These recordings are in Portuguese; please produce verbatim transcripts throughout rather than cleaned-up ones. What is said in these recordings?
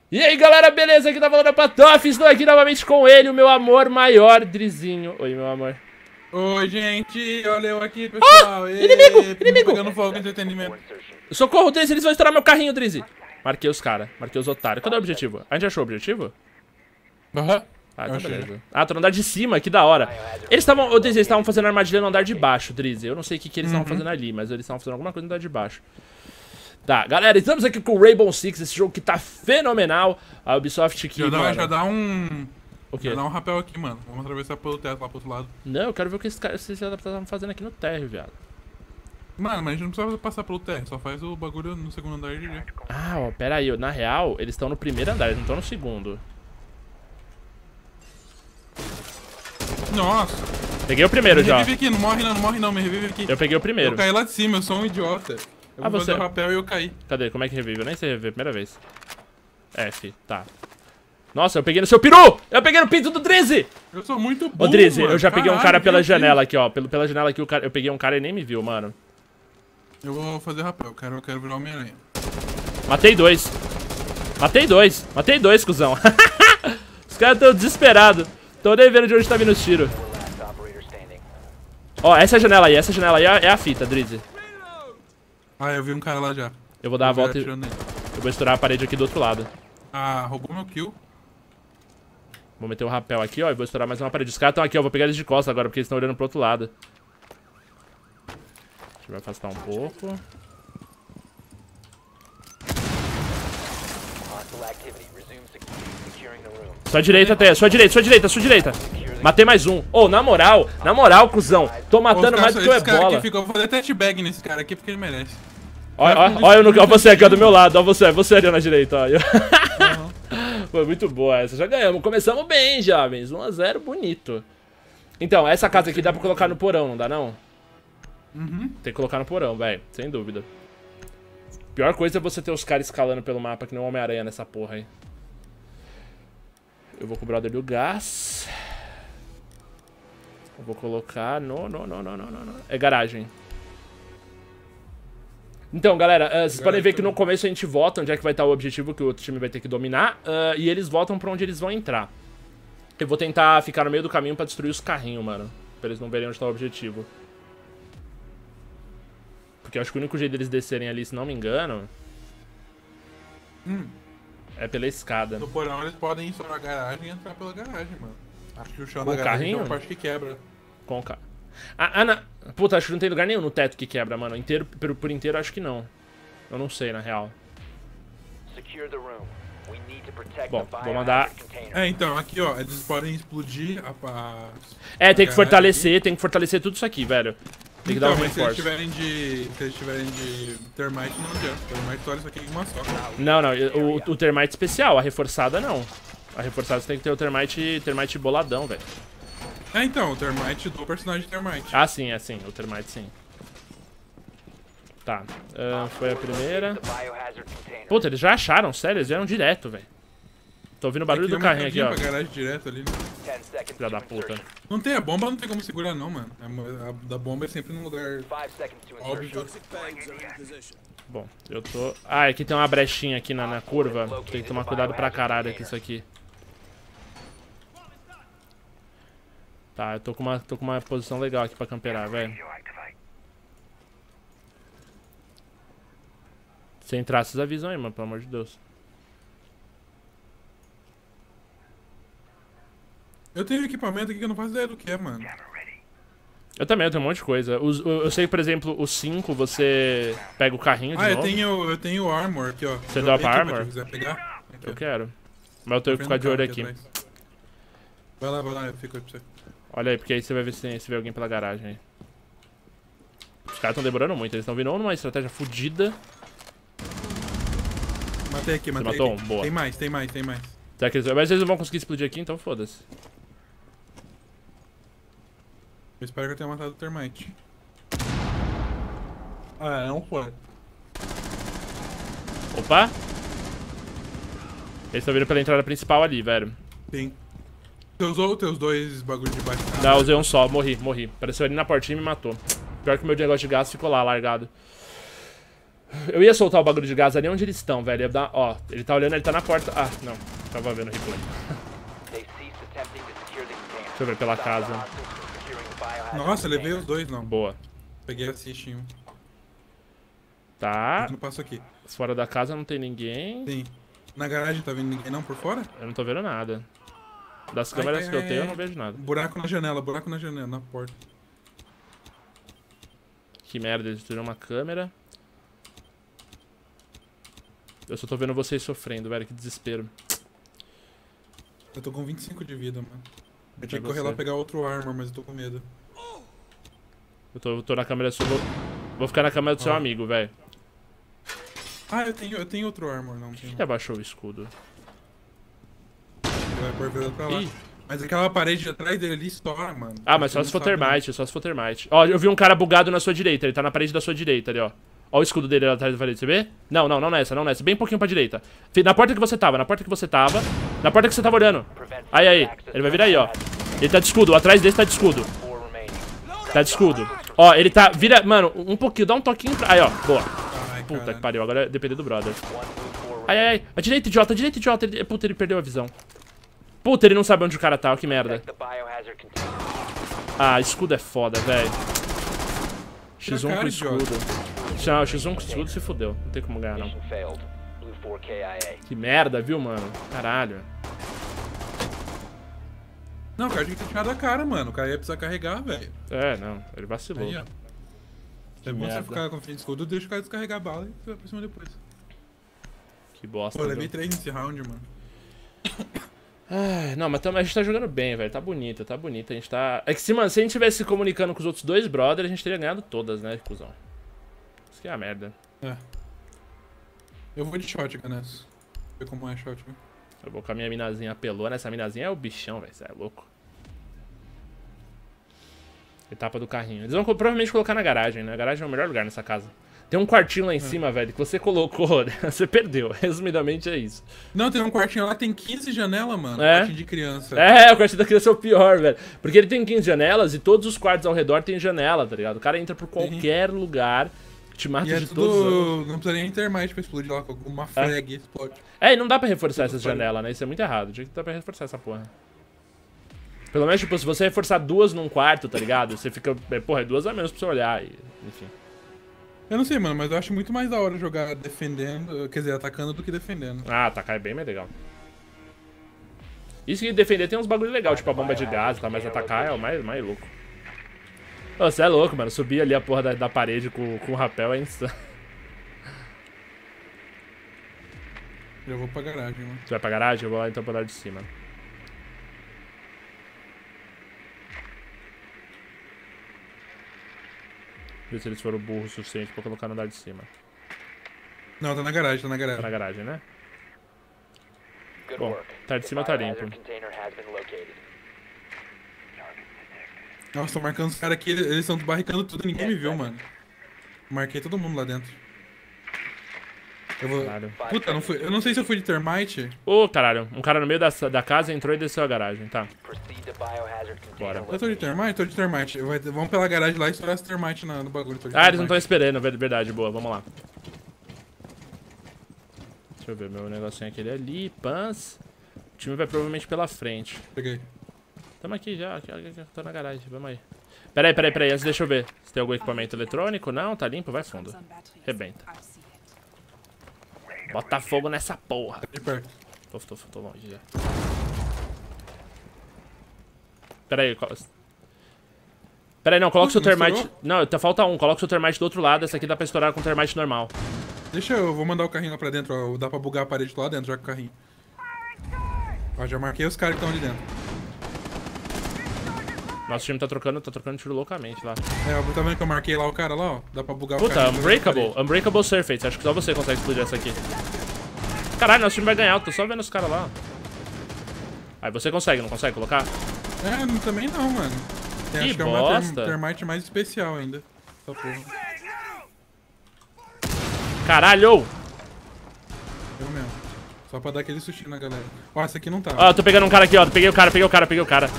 E aí galera, beleza? Aqui tá falando pra Toff, estou aqui novamente com ele, o meu amor maior, Drizinho. Oi, meu amor. Oi, gente, olha eu aqui, pessoal. Ah, inimigo, inimigo. Pegando fogo, entretenimento. Socorro, Drizzy, eles vão estourar meu carrinho, Drizzy. Marquei os caras, marquei os otários. Cadê o objetivo? A gente achou o objetivo? Aham. Ah, então beleza. Ah, tô no andar de cima, que da hora. Eles estavam, ô Drizzy, eles estavam fazendo armadilha no andar de baixo, Drizzy. Eu não sei o que, que eles estavam Uhum. fazendo ali, mas eles estavam fazendo alguma coisa no andar de baixo. Tá, galera, estamos aqui com o Rainbow Six, esse jogo que tá fenomenal. A Ubisoft aqui, Já dá, mano. já dá um... O quê? Já dá um rapel aqui, mano. Vamos atravessar pelo teto lá pro outro lado. Não, eu quero ver o que esses caras estavam fazendo aqui no térreo, viado. Mano, mas a gente não precisa passar pelo terra, só faz o bagulho no segundo andar e já. Ah, ó, pera aí, na real, eles estão no primeiro andar, eles não estão no segundo. Nossa. Peguei o primeiro Me já. revive aqui, não morre não, não morre não, me revive aqui. Eu peguei o primeiro. Eu caí lá de cima, eu sou um idiota. Eu Ah, vou você- fazer o rapel e eu caí. Cadê? Como é que revive? Eu nem sei reviver, primeira vez. F, tá. Nossa, eu peguei no seu peru! Eu peguei no pinto do Drizzy! Eu sou muito Ô, burro, Drizzy, mano. eu já peguei um Caralho, cara pela meu janela aqui, ó. Pelo, pela janela aqui, o cara, eu peguei um cara e nem me viu, mano. Deus. Eu vou fazer rapel, eu quero, eu quero virar Homem-Aranha. Matei dois. Matei dois. Matei dois, cuzão. Os caras tão desesperados. Tô nem vendo de onde tá vindo os tiros. Ó, essa janela aí, essa janela aí é é a fita, Drizzy. Ah, eu vi um cara lá já. Eu vou dar a Eu já volta e atirando nele. eu vou estourar a parede aqui do outro lado. Ah, roubou meu kill. Vou meter o rapel aqui, ó, e vou estourar mais uma parede. Os caras estão aqui, ó, vou pegar eles de costas agora, porque eles estão olhando pro outro lado. Deixa eu afastar um pouco. Sua direita, até, sua direita, sua direita, sua direita. Matei mais um. Ô, oh, na moral, na moral, cuzão. Tô matando Os mais do caras- que o esse cara Ebola. aqui ficou, eu vou fazer test bag nesse cara aqui porque ele merece. Olha, olha, olha, eu no- olha você aqui, ó, do meu lado, ó você, você ali na direita, ó. Eu- Foi muito boa essa, já ganhamos. Começamos bem, jovens, um a zero, bonito. Então, essa casa aqui dá pra colocar no porão, não dá não? Uhum. Tem que colocar no porão, velho, sem dúvida. Pior coisa é você ter os caras escalando pelo mapa que nem um Homem-Aranha nessa porra aí. Eu vou com o brother do gás. Eu vou colocar no, no, no, no, no, no, no. É garagem. Então, galera, uh, vocês podem ver que no começo a gente vota onde é que vai estar o objetivo que o outro time vai ter que dominar. Uh, e eles votam pra onde eles vão entrar. Eu vou tentar ficar no meio do caminho pra destruir os carrinhos, mano. Pra eles não verem onde tá o objetivo. Porque eu acho que o único jeito deles descerem ali, se não me engano, Hum. é pela escada. No porão eles podem ir só na garagem e entrar pela garagem, mano. Acho que o chão Com da o garagem carrinho? é uma parte que quebra. Com o ca... Ah, ah, na... Puta, acho que não tem lugar nenhum no teto que quebra, mano. Inteiro, por, por inteiro, acho que não. Eu não sei, na real. Bom, vou mandar... É, então, aqui ó, eles podem explodir a... a... É, tem que garagem fortalecer, aqui. tem que fortalecer tudo isso aqui, velho. Tem que Então, dar um mas se eles reforço. tiverem de... Se eles tiverem de termite, não adianta. Termite olha isso aqui em uma só. Não, não, o, o termite especial, a reforçada não. A reforçada você tem que ter o termite, termite boladão, velho. É, então, o termite do personagem termite. Ah, sim, é sim, o termite sim. Tá, ah, foi a primeira. Puta, eles já acharam, sério, eles vieram direto, velho. Tô ouvindo o barulho Aqui é do uma carrinho aqui, ó. pra garagem direto ali. Filha da puta. Não tem a bomba, não tem como segurar não, mano. A, a da bomba é sempre num lugar óbvio. Bom, eu tô... Ah, aqui tem uma brechinha aqui na, na curva. Tem que tomar cuidado pra caralho com isso aqui. Tá, eu tô com uma, tô com uma posição legal aqui pra camperar, velho. Se entrar, vocês avisam aí, mano, pelo amor de Deus. Eu tenho equipamento aqui que eu não faço ideia do que é, mano. Eu também, eu tenho um monte de coisa. Os, eu, eu sei que, por exemplo, o cinco você pega o carrinho de Ah, eu novo. tenho, eu tenho o armor aqui, ó. Você Eu dropa tenho aqui, armor? Se quiser pegar. Aqui, ó. Eu quero. Mas eu tenho que Tá ficar de vendo o olho carro aqui. atrás. Vai lá, vai lá, eu fico aí pra você. Olha aí, porque aí você vai ver se, tem, se vê alguém pela garagem aí. Os caras estão demorando muito, eles estão vindo ou numa estratégia fodida. Matei aqui, matei matou aqui. um? Boa. Tem mais, tem mais, tem mais. Será que eles... Mas eles não vão conseguir explodir aqui, então foda-se. Eu espero que eu tenha matado o termite. Ah, não foi. Opa! Eles estão vindo pela entrada principal ali, velho. Sim. Você usou os teus dois bagulhos de baixo? Não, usei um só, morri, morri. Apareceu ali na portinha e me matou. Pior que o meu negócio de gás ficou lá, largado. Eu ia soltar o bagulho de gás ali onde eles estão, velho. Ia dar... Ó, ele tá olhando, ele tá na porta. Ah, não. Tava vendo o replay. Deixa eu ver pela casa. Nossa, levei os dois, não. Boa. Peguei assist em um. Tá. Eu não passo aqui. Fora da casa não tem ninguém. Sim. Na garagem tá vendo ninguém não por fora? Eu não tô vendo nada. Das câmeras ai, que eu ai, tenho, eu ai. não vejo nada. Buraco na janela, buraco na janela, na porta. Que merda, eles tiram uma câmera. Eu só tô vendo vocês sofrendo, velho. Que desespero. Eu tô com vinte e cinco de vida, mano. Eu tinha É que correr você. lá pegar outro armor, mas eu tô com medo. Eu tô, eu tô na câmera sua. Vou, vou ficar na câmera do seu Ó. amigo, velho. Ah, eu tenho, eu tenho outro armor, não. Tenho. Ele abaixou o escudo. Ele vai pôr vida pra lá. Ih. Mas aquela parede de atrás dele ali estoura, mano. Ah, mas Você só não se for sabe, não. termite, só se for termite. Ó, eu vi um cara bugado na sua direita. Ele tá na parede da sua direita ali, ó. Ó o escudo dele lá atrás da parede, você vê? Não, não, não nessa, não nessa. Bem pouquinho pra direita. Na porta que você tava, na porta que você tava. Na porta que você tava olhando. Aí, aí. Ele vai vir aí, ó. Ele tá de escudo, atrás desse tá de escudo. Tá de escudo. Ó, ele tá... Vira... Mano, um pouquinho, dá um toquinho pra... Aí, ó. Boa. Ai, Puta caralho. que pariu, agora é depender do brother. Ai, ai, ai. A direita, idiota, a direita, idiota. Ele... Puta, ele perdeu a visão. Puta, ele não sabe onde o cara tá, ó, que merda. Ah, escudo é foda, velho. X um cara, com idiota. escudo. Não, X um com escudo se fudeu. Não tem como ganhar, não. Que merda, viu, mano? Caralho. Não, o cara tinha que ter tirado a cara, mano. O cara ia precisar carregar, velho. É, não. Ele vacilou. Aí, ó. Que É bom você merda. ficar com fim de escudo, deixa o cara descarregar a bala e você vai pra cima depois. Que bosta, Pô, eu levei viu? três nesse round, mano. Ai, não, mas tamo, a gente tá jogando bem, velho. Tá bonito, tá bonito. A gente tá... É que se, mano, se a gente tivesse se comunicando com os outros dois brothers, a gente teria ganhado todas, né, cuzão? Isso que é a merda. É. Eu vou de shotgun nessa. Ver como é shotgun. Eu vou com a minha minazinha pelona. Essa minazinha é o bichão, velho. Você é louco. Etapa do carrinho. Eles vão co- provavelmente colocar na garagem, né? A garagem é o melhor lugar nessa casa. Tem um quartinho lá em cima, velho, que você colocou, né? Você perdeu. Resumidamente é isso. Não, tem um quartinho lá que tem quinze janelas, mano. É? Quartinho de criança. É, o quartinho da criança é o pior, velho. Porque ele tem quinze janelas e todos os quartos ao redor tem janela, tá ligado? O cara entra por qualquer lugar, te mata E é de todos os ângulos. tudo... Não precisa nem termite pra explodir lá com uma frag explode. É, e não dá pra reforçar Tudo essas pode. janelas, né? Isso é muito errado. Tinha que dar pra reforçar essa porra. Pelo menos, tipo, se você reforçar duas num quarto, tá ligado? Você fica... é, Porra, é duas a menos pra você olhar e... Enfim. Eu não sei, mano, mas eu acho muito mais da hora jogar defendendo, quer dizer, atacando do que defendendo. Ah, atacar é bem mais legal. Isso que defender tem uns bagulho legal, tipo a bomba de gás e tal, mas atacar é o mais, mais louco. Ô, você é louco, mano. Subir ali a porra da, da parede com, com o rapel é insano. Já vou pra garagem, mano. Você vai pra garagem? Eu vou lá então pra lá de cima. Ver se eles foram burros o suficiente pra colocar no andar de cima. Não, tá na garagem, tá na Tá garagem. na garagem, né? Bom, tá de cima, tá limpo. Nossa, tô marcando os caras aqui, eles estão barricando tudo, ninguém me viu, mano. Marquei todo mundo lá dentro. Eu vou... Caralho. Puta, não fui... eu não sei se eu fui de termite. Ô, caralho. Um cara no meio da, da casa entrou e desceu a garagem. Tá. Bora. Eu tô de termite? Tô de termite. Vai- Vamos pela garagem lá e estourar esse termite na- no bagulho. Tô de Ah, eles não estão termite. esperando, ver- verdade, boa, vamos lá. Deixa eu ver, meu negocinho aquele ali, pans. O time vai provavelmente pela frente. Peguei. Tamo aqui já, aqui, aqui, aqui, tô na garagem, vamos aí. Peraí, peraí, peraí, antes deixa eu ver se tem algum equipamento eletrônico. Não, tá limpo, vai fundo. Rebenta. Bota fogo nessa porra. De perto. Tô, tô, tô longe já. Peraí, qual... Peraí, não, coloca o seu Não termite... estourou? Não, tá, falta um, coloca o seu termite do outro lado. Essa aqui dá pra estourar com termite normal. Deixa eu, vou mandar o carrinho lá pra dentro, ó. Dá pra bugar a parede lá dentro já com o carrinho. Ó, já marquei os caras que estão ali dentro. Nosso time tá trocando, tá trocando tiro loucamente lá. É, tá vendo que eu marquei lá o cara lá, ó? Dá pra bugar o Puta, carrinho. Unbreakable. Unbreakable Surface. Acho que só você consegue explodir essa aqui. Caralho, nosso time vai ganhar. Eu tô só vendo os caras lá. Aí você consegue, não consegue colocar? É, não- também não, mano. Tem, Que acho que é uma bosta. term termite mais especial ainda. Essa porra. Caralho! Eu mesmo. Só pra dar aquele sustinho na galera. Ó, essa aqui não tá. Ó, eu tô pegando um cara aqui, ó. Peguei o cara, peguei o cara, peguei o cara.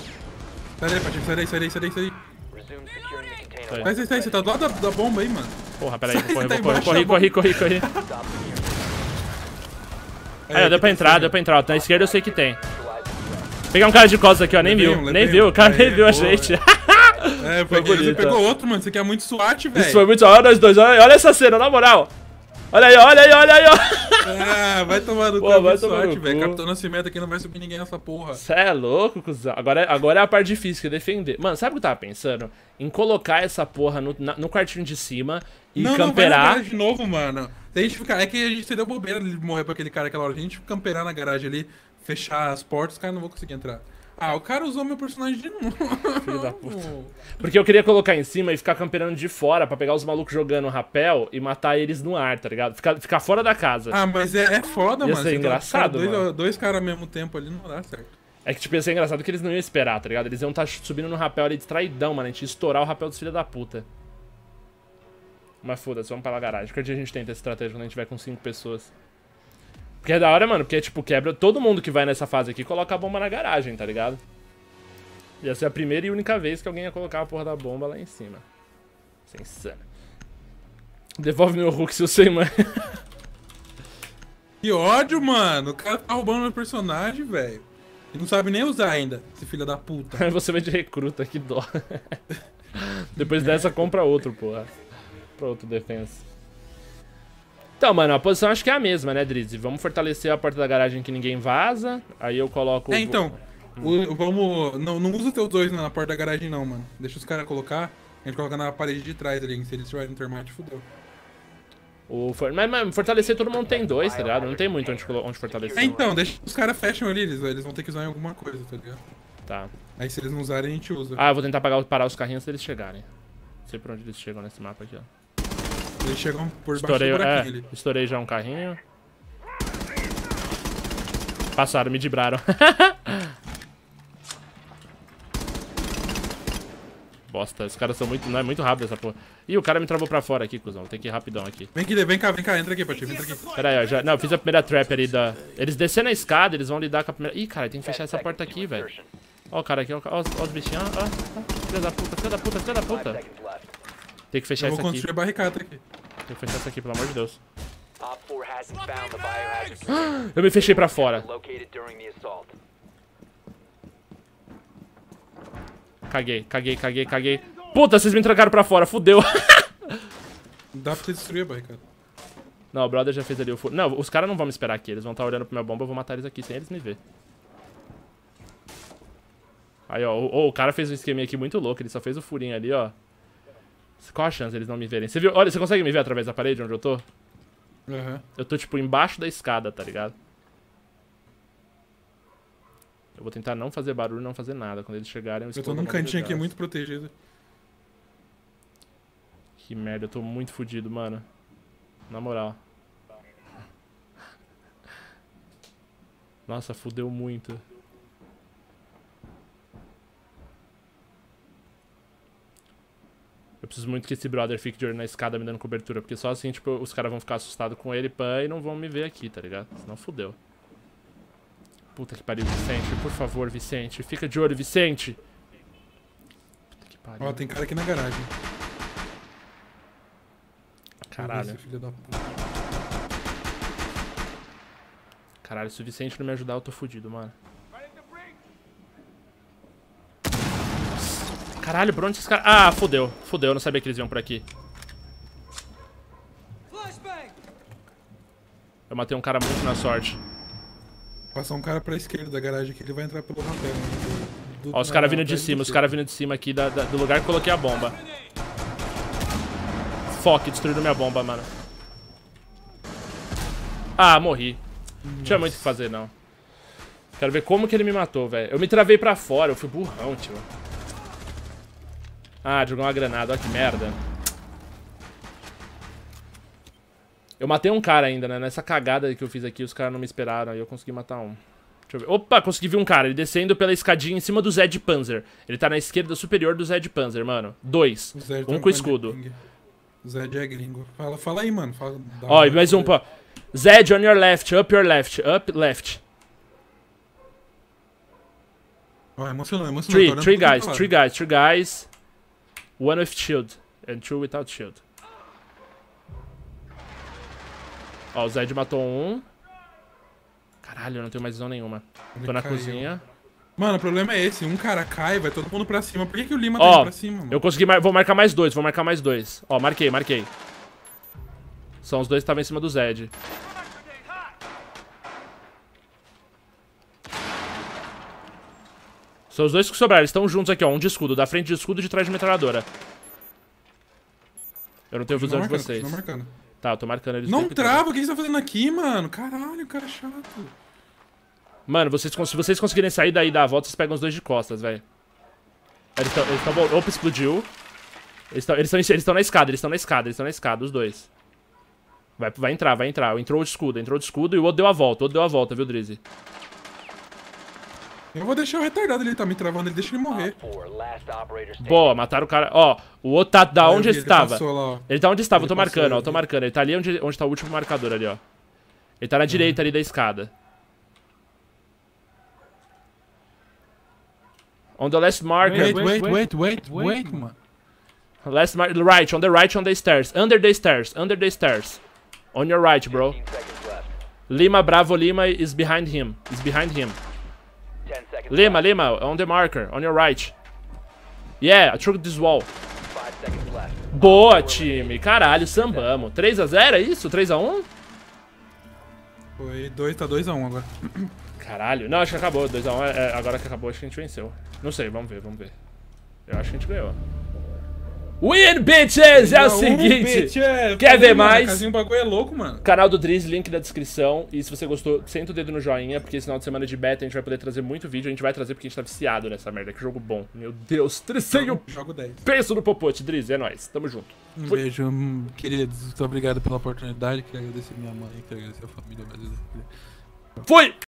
Sai daí, Patinho, sai daí, sai daí, sai daí, sai daí. Sai. Sai, sai, sai, você tá do lado da, da bomba aí, mano. Porra, pera aí, vou correr, vou correr, corri, corri, corri, corri. Aí, ó, deu pra entrar, deu pra entrar. Na esquerda eu sei que tem. Vou pegar um cara de costas aqui, ó, nem viu, nem viu, o cara nem viu a gente. É, foi bonito. Você pegou outro, mano, isso aqui é muito SWAT, velho. Isso foi muito, olha nós dois, olha, olha essa cena, na moral. Olha aí, olha aí, olha aí, ó. Ah, vai tomar no cu, vai tomar no cu, velho. Capitão Nascimento aqui não vai subir ninguém nessa porra. Cê é louco, cuzão. Agora, é- agora é a parte difícil, que é defender. Mano, sabe o que eu tava pensando? Em colocar essa porra no, na- no quartinho de cima e não, camperar. Não, vai na garagem de novo, mano. Se a gente ficar... É que a gente deu bobeira de morrer pra aquele cara aquela hora. Se a gente camperar na garagem ali, fechar as portas, os caras não vão conseguir entrar. Ah, o cara usou meu personagem de novo. Filho da puta. Porque eu queria colocar em cima e ficar camperando de fora pra pegar os malucos jogando rapel e matar eles no ar, tá ligado? Ficar, ficar fora da casa. Ah, mas é, é foda, Ia mano. ser Você engraçado, dois, mano. Dois caras ao mesmo tempo ali não dá certo. É que, tipo, ia ser engraçado que eles não iam esperar, tá ligado? Eles iam estar subindo no rapel ali distraidão, mano. A gente ia estourar o rapel dos filhos da puta. Mas foda-se, vamos pra lá garagem. Qualquer dia a gente tenta essa estratégia quando a gente tiver com cinco pessoas. Porque é da hora, mano, porque, tipo, quebra... Todo mundo que vai nessa fase aqui coloca a bomba na garagem, tá ligado? Ia ser a primeira e única vez que alguém ia colocar a porra da bomba lá em cima. Sem insano. Devolve meu Hulk, seu sem mãe. Que ódio, mano. O cara tá roubando meu personagem, velho. E não sabe nem usar ainda, esse filho da puta. Aí você vai de recruta, que dó. Depois dessa, compra outro, porra. Pra outro defensa. Então, mano, a posição acho que é a mesma, né, Drizzy? Vamos fortalecer a porta da garagem que ninguém vaza. Aí eu coloco... É, então... O, vamos... Não, não usa teus dois na porta da garagem, não, mano. Deixa os caras colocar. A gente coloca na parede de trás ali. Se eles tiverem no termite, fudeu. O for... Mas, mas fortalecer todo mundo tem dois, tá ligado? Não tem muito onde, onde fortalecer. É, então, deixa os caras fecham ali, eles, eles vão ter que usar em alguma coisa, tá ligado? Tá. Aí se eles não usarem, a gente usa. Ah, eu vou tentar pagar, parar os carrinhos se eles chegarem. Não sei por onde eles chegam nesse mapa aqui, ó. Eles chegam por baixo Estourei, do é, buraquinho ali. estourei já um carrinho. Passaram, me dibraram. Bosta, os caras são muito... Não é muito rápido essa porra. Ih, o cara me travou pra fora aqui, cuzão. Vou ter que ir rapidão aqui. Vem aqui, vem cá, vem cá, entra aqui, Patinho, entra aqui. Pera aí, ó. Já... Não, eu fiz a primeira trap ali da... Eles descendo a escada, eles vão lidar com a primeira... Ih, cara, tem que fechar essa porta aqui, velho. Ó o cara aqui, ó, ó, os- ó os bichinhos, ó, ó. Filha da puta, filha da puta, filha da puta. Tem que fechar Eu isso vou aqui. construir a barricada aqui. Tem que fechar isso aqui, pelo amor de Deus. Eu me fechei pra fora. Caguei, caguei, caguei, caguei. Puta, vocês me trancaram pra fora, fudeu. Dá pra você destruir a barricada. Não, o brother já fez ali o furo. Não, os caras não vão me esperar aqui. Eles vão estar olhando pra minha bomba, eu vou matar eles aqui sem eles me ver. Aí, ó, o, o cara fez um esqueminha aqui muito louco. Ele só fez o furinho ali, ó. Qual a chance deles não me verem? Você viu? Olha, você consegue me ver através da parede onde eu tô? Uhum. Eu tô, tipo, embaixo da escada, tá ligado? Eu vou tentar não fazer barulho, não fazer nada. Quando eles chegarem, eu Eu tô num cantinho aqui muito protegido. Que merda, eu tô muito fudido, mano. Na moral. Nossa, fudeu muito. Eu preciso muito que esse brother fique de olho na escada me dando cobertura, porque só assim, tipo, os caras vão ficar assustados com ele, pã, e não vão me ver aqui, tá ligado? Senão fudeu. Puta que pariu, Vicente, por favor, Vicente. Fica de olho, Vicente. Puta que pariu. Ó, tem cara aqui na garagem. Caralho. Esse filho da puta. Caralho, se o Vicente não me ajudar, eu tô fudido, mano. Caralho, por onde esses caras... Ah, fudeu. Fudeu, eu não sabia que eles iam por aqui. Eu matei um cara muito na sorte. Passar um cara pra esquerda da garagem aqui, ele vai entrar pelo rapel. Né? Do, do, Ó, os caras vindo de cima, os caras vindo de cima aqui da, da, do lugar que coloquei a bomba. Fuck, destruíram minha bomba, mano. Ah, morri. Não tinha muito o que fazer, não. Quero ver como que ele me matou, velho. Eu me travei pra fora, eu fui burrão, tio. Ah, jogou uma granada, olha que merda. Eu matei um cara ainda, né? Nessa cagada que eu fiz aqui, os caras não me esperaram, aí eu consegui matar um. Deixa eu ver. Opa, consegui ver um cara, ele descendo pela escadinha em cima do Zed Panzer. Ele tá na esquerda superior do Zed Panzer, mano. Dois. Um com escudo. O Zed é gringo. Fala, fala aí, mano. Fala, Ó, e mais um, pô. Zed on your left, up your left, up left. Ó, emocionou, emocionou. Three, three guys, three guys, three guys. One with shield, and two without shield. Ó, o Zed matou um. Caralho, eu não tenho mais visão nenhuma. Ele Tô na caiu. cozinha. Mano, o problema é esse. Um cara cai, vai todo mundo pra cima. Por que, que o Lima tá Ó, indo pra cima, mano? eu consegui... Mar... Vou marcar mais dois, vou marcar mais dois. Ó, marquei, marquei. São os dois que estavam em cima do Zed. São os dois que sobraram, eles estão juntos aqui, ó. Um de escudo, da frente de escudo e de trás de metralhadora. Eu não tenho visão de vocês. Não marcando. Tá, eu tô marcando eles. Não trava, o que você tá fazendo aqui, mano? Caralho, cara chato. Mano, vocês, se vocês conseguirem sair daí da volta, vocês pegam os dois de costas, velho. Eles estão... Eles estão... Opa, explodiu. Eles estão eles eles na escada, eles estão na escada, eles estão na escada, os dois. Vai, vai entrar, vai entrar. Entrou de escudo, entrou de escudo e o outro deu a volta. O outro deu a volta, viu, Drizzy? Eu vou deixar o retardado, ele tá me travando, ele deixa ele morrer. Boa, mataram o cara. Ó, o outro tá da onde ele estava. Lá, ele tá onde estava, eu tô Ele passou, marcando, ó, eu ele- tô marcando. Ele tá ali onde, onde tá o último marcador ali, ó. Ele tá na direita ali da escada. On the last marker. Wait, wait, wait, wait, wait, mano. Last marker, right, on the right, on the stairs. Under the stairs, under the stairs. On your right, bro. Lima, Bravo, Lima is behind him. Is behind him. Lima, Lima, on the marker, on your right. Yeah, I took this wall. Boa, time. Caralho, sambamos. três a zero, é isso? três a um? Foi dois, tá dois a um agora. Caralho. Não, acho que acabou. dois a um. É, agora que acabou, acho que a gente venceu. Não sei, vamos ver, vamos ver. Eu acho que a gente ganhou. Win, bitches! É o seguinte. Quer ver mais? Casinho, o bagulho é louco, mano. Canal do Drizzy, link na descrição. E se você gostou, senta o dedo no joinha, porque esse final de semana de beta a gente vai poder trazer muito vídeo. A gente vai trazer porque a gente tá viciado nessa merda. Que jogo bom. Meu Deus, Tricinho. Jogo dez. Penso no popote, Drizzy. É nóis. Tamo junto. Um beijo, hum, queridos. Muito obrigado pela oportunidade. Quero agradecer minha mãe, quero agradecer a família brasileira. Fui!